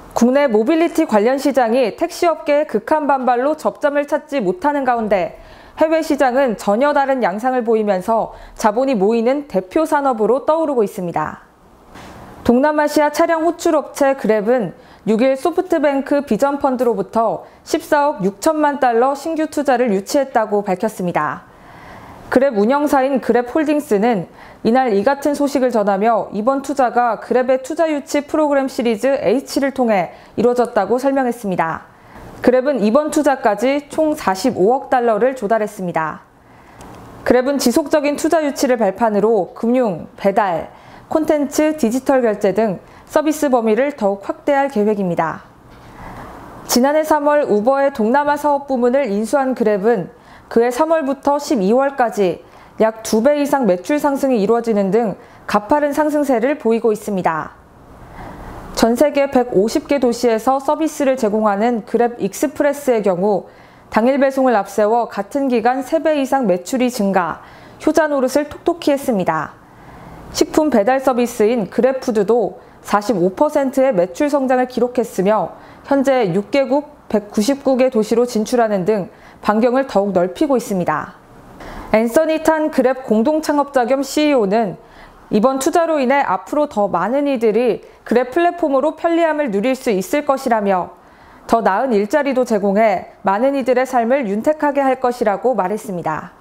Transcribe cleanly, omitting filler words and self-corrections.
국내 모빌리티 관련 시장이 택시업계의 극한 반발로 접점을 찾지 못하는 가운데 해외 시장은 전혀 다른 양상을 보이면서 자본이 모이는 대표 산업으로 떠오르고 있습니다. 동남아시아 차량 호출업체 그랩은 6일 소프트뱅크 비전펀드로부터 14억 6천만 달러 신규 투자를 유치했다고 밝혔습니다. 그랩 운영사인 그랩홀딩스는 이날 이 같은 소식을 전하며 이번 투자가 그랩의 투자 유치 프로그램 시리즈 H를 통해 이루어졌다고 설명했습니다. 그랩은 이번 투자까지 총 45억 달러를 조달했습니다. 그랩은 지속적인 투자 유치를 발판으로 금융, 배달, 콘텐츠, 디지털 결제 등 서비스 범위를 더욱 확대할 계획입니다. 지난해 3월 우버의 동남아 사업 부문을 인수한 그랩은 그해 3월부터 12월까지 약 2배 이상 매출 상승이 이루어지는 등 가파른 상승세를 보이고 있습니다. 전 세계 150개 도시에서 서비스를 제공하는 그랩 익스프레스의 경우 당일 배송을 앞세워 같은 기간 3배 이상 매출이 증가, 효자 노릇을 톡톡히 했습니다. 식품 배달 서비스인 그랩푸드도 45%의 매출 성장을 기록했으며 현재 6개국 199개 도시로 진출하는 등 반경을 더욱 넓히고 있습니다. 앤서니 탄 그랩 공동창업자 겸 CEO는 이번 투자로 인해 앞으로 더 많은 이들이 그랩 플랫폼으로 편리함을 누릴 수 있을 것이라며 더 나은 일자리도 제공해 많은 이들의 삶을 윤택하게 할 것이라고 말했습니다.